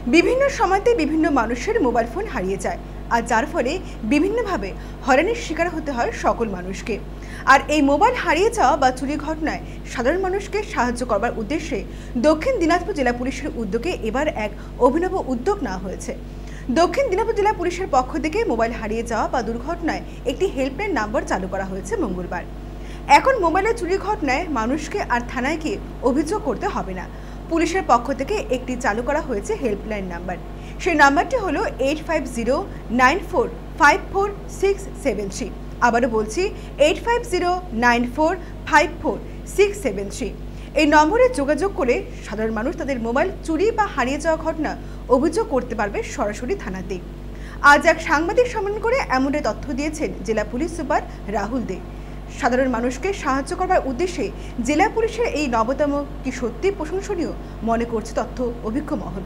বিভিন্ন সময়তে বিভিন্ন মানুষের মোবাইল ফোন হারিয়ে যায়, আর যার ফলে বিভিন্নভাবে হয়রানির শিকার হতে হয় সকল মানুষকে। আর এই মোবাইল হারিয়ে যাওয়া বা চুরি ঘটনায় সাধারণ মানুষকে সাহায্য করবার উদ্দেশ্যে দক্ষিণ দিনাজপুর জেলা পুলিশের উদ্যোগে এবার এক অভিনব উদ্যোগ নেওয়া হয়েছে। দক্ষিণ দিনাজপুর জেলা পুলিশের পক্ষ থেকে মোবাইল হারিয়ে যাওয়া বা দুর্ঘটনায় একটি হেল্পলাইন নাম্বার চালু করা হয়েছে মঙ্গলবার। এখন মোবাইলের চুরি ঘটনায় মানুষকে আর থানায় গিয়ে অভিযোগ করতে হবে না। পুলিশের পক্ষ থেকে একটি চালু করা হয়েছে হেল্পলাইন নাম্বার। সেই নাম্বারটি হলো 8509454673। আবারও বলছি 8509454673। এই নম্বরে যোগাযোগ করে সাধারণ মানুষ তাদের মোবাইল চুরি বা হারিয়ে যাওয়া ঘটনা অভিযোগ করতে পারবে সরাসরি থানাতেই। আজ এক সাংবাদিক সম্মেলন করে এমনটাই তথ্য দিয়েছেন জেলা পুলিশ সুপার রাহুল দে। সাধারণ মানুষকে সাহায্য করার উদ্দেশ্যে জেলা পুলিশের এই নবতম কি সত্যি প্রশংসনীয় মনে করছে তথ্য অভিজ্ঞ মহল।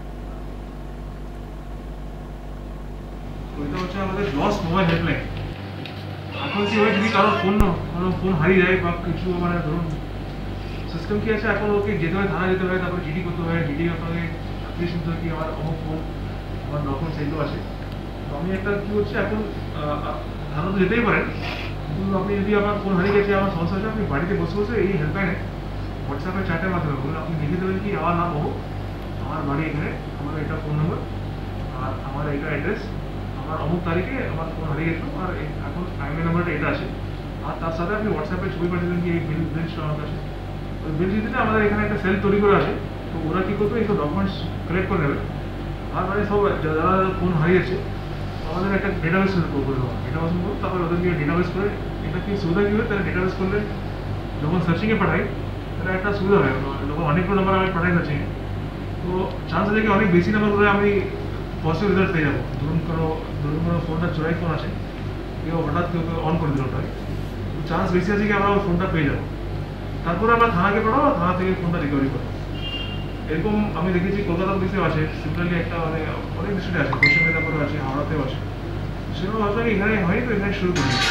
এখন যদি কারোর ফোন হারিয়ে যায় বা কিছু মানে ধরুন সিস্টেম কি আছে, এখন ওকে যেতে হয়, থানা যেতে হয়, তারপরে জিডি করতে হয়, জিডি আপনাকে অ্যাপ্লিকেশন দিতে হয় কি আমার অমুক ফোন আমার ডকুমেন্টস এগুলো আছে। তো আমি একটা কি হচ্ছে এখন থানা তো যেতেই পারেন, কিন্তু আপনি যদি আমার ফোন হারিয়ে গেছে, আমার সমস্যা হচ্ছে, আপনি বাড়িতে বসে বসে এই হেল্পলাইনে হোয়াটসঅ্যাপের চ্যাটের মাধ্যমে বলুন, আপনি লিখে দেবেন কি আমার নাম অমুক, আমার বাড়ি এখানে, আমার এটা ফোন নম্বর আর আমার এটা অ্যাড্রেস, আমার অমুক তারিখে আমার ফোন হারিয়ে গেছিল আর এখন টাইমের নাম্বারটা এটা আছে। আর তার সাথে আপনি হোয়াটসঅ্যাপে ছবি পাঠিয়ে দেবেন কি এই বিল আমার কাছে। ওই বিল দিতে আমাদের এখানে একটা সেল তৈরি করা আছে। তো ওরা কী করবে, এইসব ডকুমেন্টস কালেক্ট করে নেবে। আর মানে সব যারা ফোন হারিয়েছে আমাদের একটা ডেটাবেস করে দেওয়া, ডেটাবেস করবো, তারপরে ওদেরকে ডেটাবেস করে এটা কি সুবিধা কী হয়, তারা ডেটাবেস করলে যখন সার্চিংয়ে পাঠাই তাহলে একটা সুবিধা হয়, যখন অনেকগুলো নাম্বার আমি পাঠাই সার্চিংয়ে, তো চান্স আছে কি অনেক বেশি নাম্বার করে আমি পজিটিভ রেজাল্ট পেয়ে যাবো। ধরুন কোনো ফোনটা চোরাই ফোন আছে, কেউ হঠাৎ কেউ অন করে দিল ওটাকে, চান্স বেশি আছে কি আমরা ওই ফোনটা পেয়ে যাবো। তারপরে আমরা থানাকে পাঠাবো, থানা থেকে ফোনটা রিকভারি করবো। এরকম আমি দেখেছি কলকাতা পুলিশেও আছে, সিমিলারলি একটা মানে অনেক ডিস্ট্রিক্টে আছে, পশ্চিম মেদিনীপুরেও আছে, হাওড়াতেও আছে। সেরকম ভাবলাম এখানে হয়, তো এখানে শুরু করি।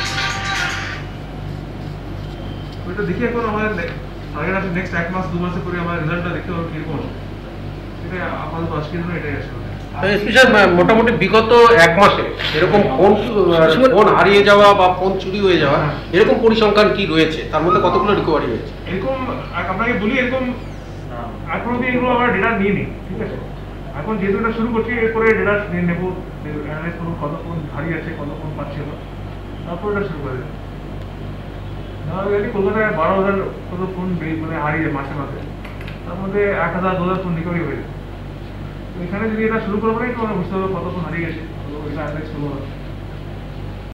ওইটা দেখি এখন আমাদের টার্গেট আছে নেক্সট 1 মাস 2 মাসে পরে আমার রেজাল্টটা দেখতে হবে কীরকম আছে। এটা আপাতত আজকের জন্য এটাই আছে। মোটামুটি বিগত 1 মাসে এরকম ফোন হারিয়ে যাওয়া বা ফোন চুরি হয়ে যাওয়া এরকম পরিসংখ্যান কি রয়েছে, তার মধ্যে কতগুলো রিকভারি হয়েছে? এরকম আপনাকে বলি, এরকম এখন অব্দি এগুলো আমরা ডেটা নিয়ে নিই, ঠিক আছে। এখন যেহেতু এটা শুরু করছি, এরপরে ডেটা নিয়ে নেবো, অ্যানালাইজ করবো কত ফোন হারিয়ে আছে, কত ফোন পাচ্ছি না, তারপর এটা শুরু করে দেবো। নাহলে কলকাতায় 12,000 কত ফোন মানে হারিয়ে মাসে মাসে, তার মধ্যে 1,000-2,000 ফোন রিকভারি হয়ে যায়। তো এখানে যদি এটা শুরু করবো না, একটু আমরা বুঝতে পারবো কত ফোন হারিয়ে গেছে, এটা অ্যানালাইজ করবো।